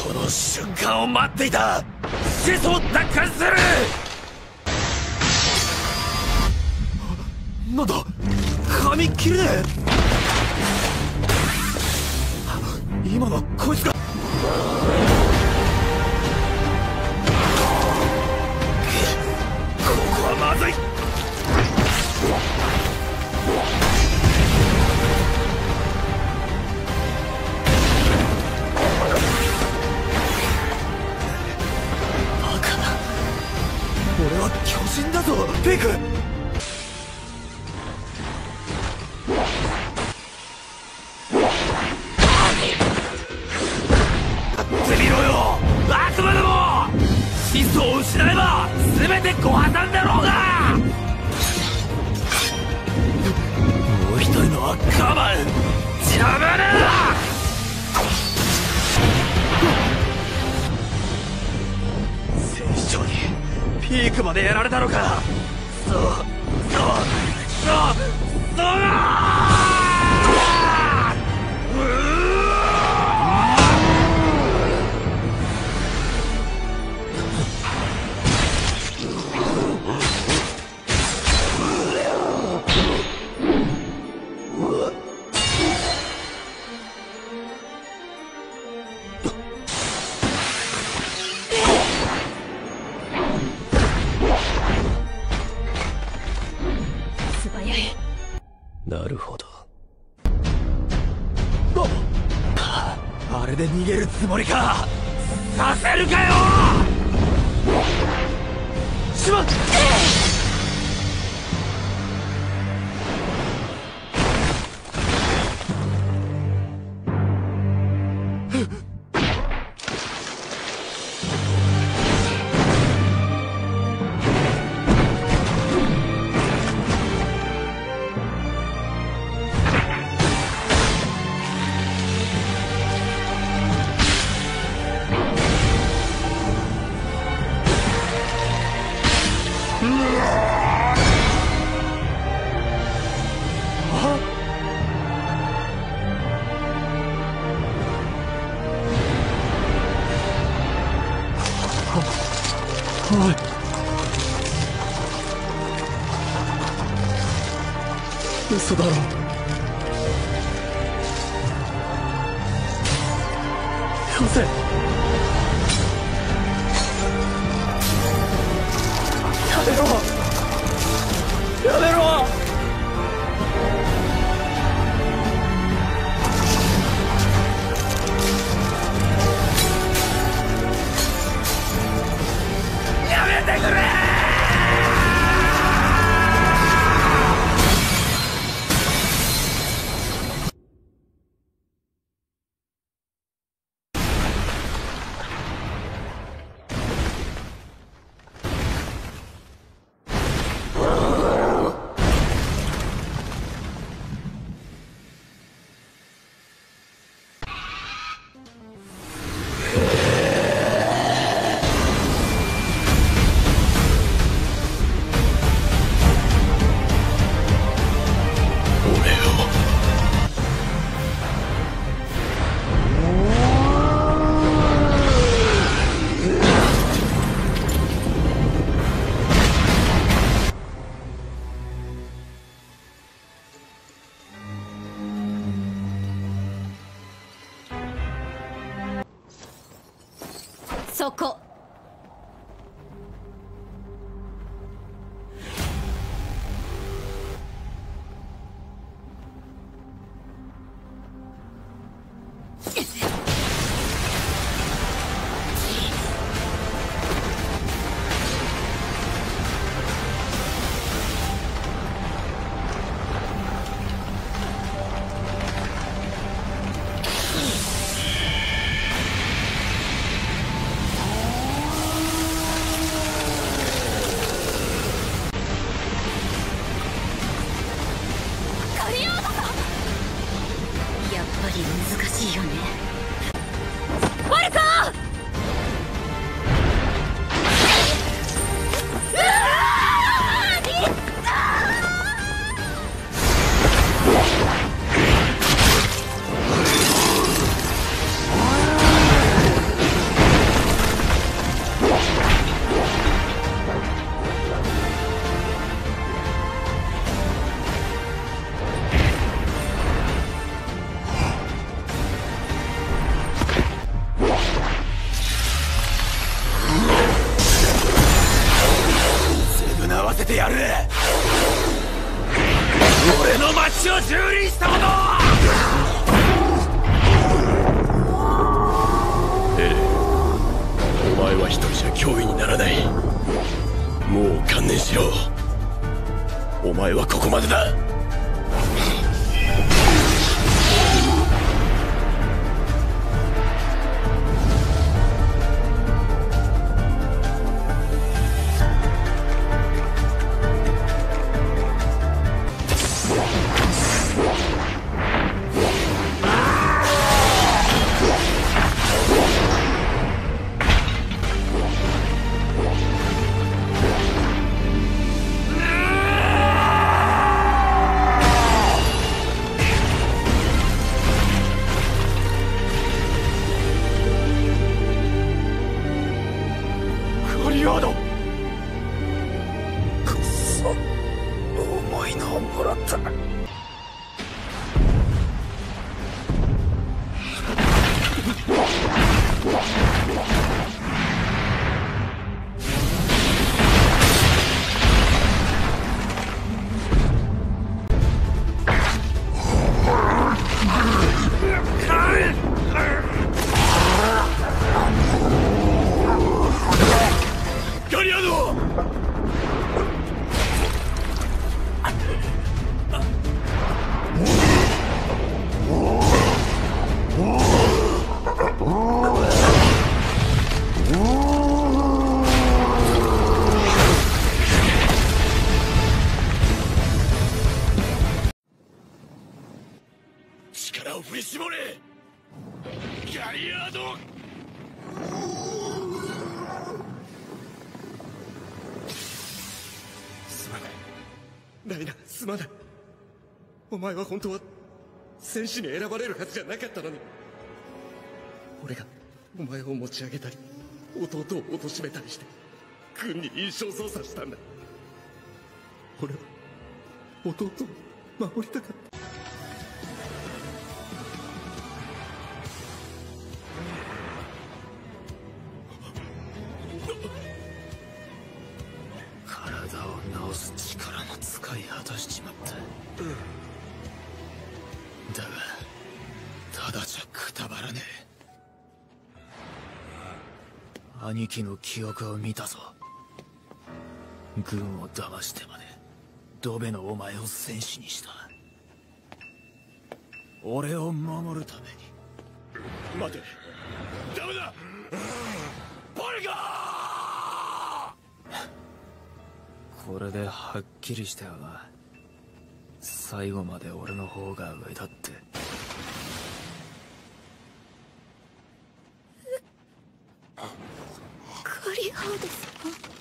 この瞬間を待っていた。始祖を奪還する。なんだ、髪切れねえ。今のはこいつか。ここはまずい。バカな、俺は巨人だぞペイク。始祖を失えば全てご破産だろうが。もう一人のは我慢邪魔だ。戦士長にピークまでやられたのか。そうだ。なるほど。あれで逃げるつもりか。させるかよ。しまっ。おい、嘘だろ。よせ。やめろ、やめろ。やめてくれ。 そこ。難しいよね。ファルコガリアード！力を振り絞れ！ガリアード！すまない。ライナ、すまない。お前は本当は戦士に選ばれるはずじゃなかったのに。俺がお前を持ち上げたり弟を貶めたりして軍に印象操作したんだ。俺は弟を守りたかった。体を治す力も使い果たしちまった。だがただじゃくたばらねえ。兄貴の記憶を見たぞ。軍を騙してまでドベのお前を戦士にした。俺を守るために。待て、ダメだ！バルガー！これではっきりしたよな。最後まで俺の方が上だって。 ガリアード様。